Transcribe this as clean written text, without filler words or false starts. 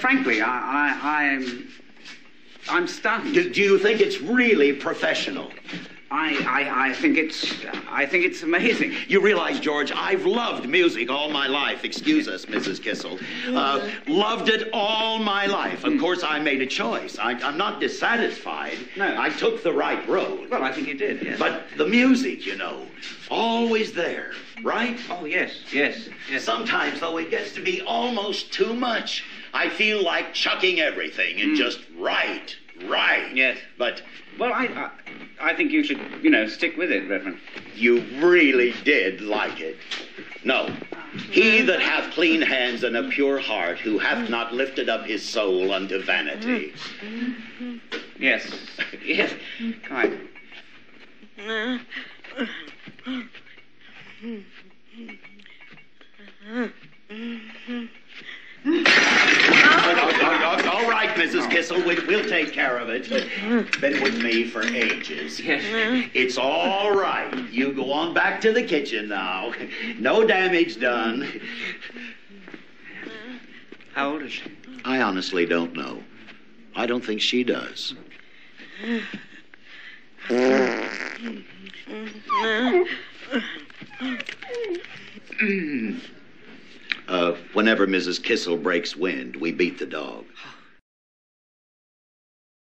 frankly, I'm stunned. Do you think it's really professional? I think it's amazing. You realize, George, I've loved music all my life. Excuse us, Mrs. Kissel. Loved it all my life. Of course, I made a choice. I'm not dissatisfied. No. I took the right road. Well, I think you did, yes. But the music, you know, always there, right? Oh, yes. Sometimes, though, it gets to be almost too much. I feel like chucking everything and just right. Yes. But... Well, I think you should, stick with it, Reverend. You really did like it. No. He that hath clean hands and a pure heart, who hath not lifted up his soul unto vanity. Yes. Come on. All right, Mrs. Kissel, we'll take care of it. Been with me for ages. Yes. It's all right. You go on back to the kitchen now. No damage done. How old is she? I honestly don't know. I don't think she does. Whenever Mrs. Kissel breaks wind, we beat the dog.